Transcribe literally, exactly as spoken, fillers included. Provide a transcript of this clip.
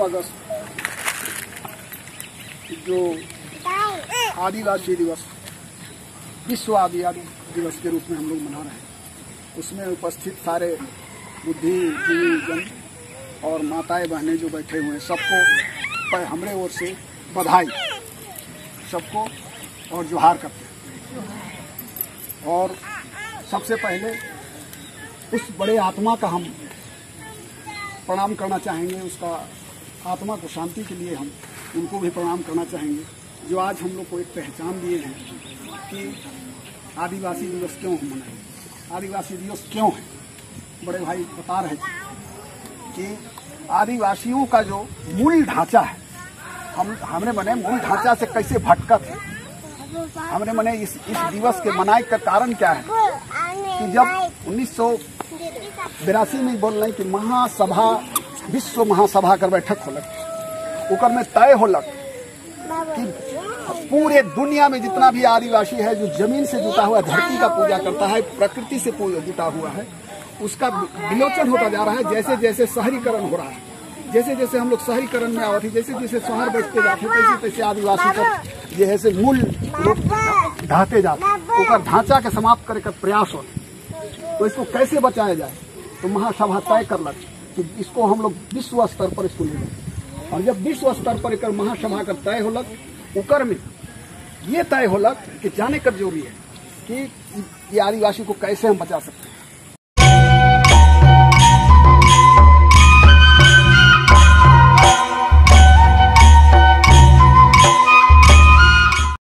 अगस्त जो आदिवासी दिवस, विश्व आदिवासी दिवस के रूप में हम लोग मना रहे हैं, उसमें उपस्थित सारे बुद्धिजीवी जन और माताएं बहनें जो बैठे हुए हैं, सबको हमारे ओर से बधाई, सबको और जोहार करते हैं। और सबसे पहले उस बड़े आत्मा का हम प्रणाम करना चाहेंगे, उसका आत्मा को शांति के लिए हम उनको भी प्रणाम करना चाहेंगे, जो आज हम लोग को एक पहचान दिए हैं कि आदिवासी दिवस क्यों हम मनाएं, आदिवासी दिवस क्यों है। बड़े भाई बता रहे थे कि आदिवासियों का जो मूल ढांचा है, हम हमने मने मूल ढांचा से कैसे भटका थे। हमने मने इस इस दिवस के मनाए का कारण क्या है कि जब उन्नीस सौ बिरासी में बोल रहे कि महासभा, विश्व महासभा कर बैठक होलक, उकर में तय होलक कि पूरे दुनिया में जितना भी आदिवासी है जो जमीन से जुटा हुआ, धरती का पूजा करता है, प्रकृति से जुटा हुआ है, उसका विलोचन होता जा रहा है। जैसे जैसे शहरीकरण हो रहा है, जैसे जैसे हम लोग शहरीकरण में आवत, जैसे जैसे शहर बचते जाते, तैसे तैसे आदिवासी का ये है मूल रूप ढाते जाते, उसका ढांचा के समाप्त करे का प्रयास हो। तो इसको कैसे बचाया जाए, तो महासभा तय करलक कि इसको हम लोग विश्व स्तर पर इसको ले जाए। और जब विश्व स्तर पर एक महासभा का तय होलक, उकर में ये तय होलक कि जाने कर जरूरी है कि ये आदिवासी को कैसे हम बचा सकते हैं।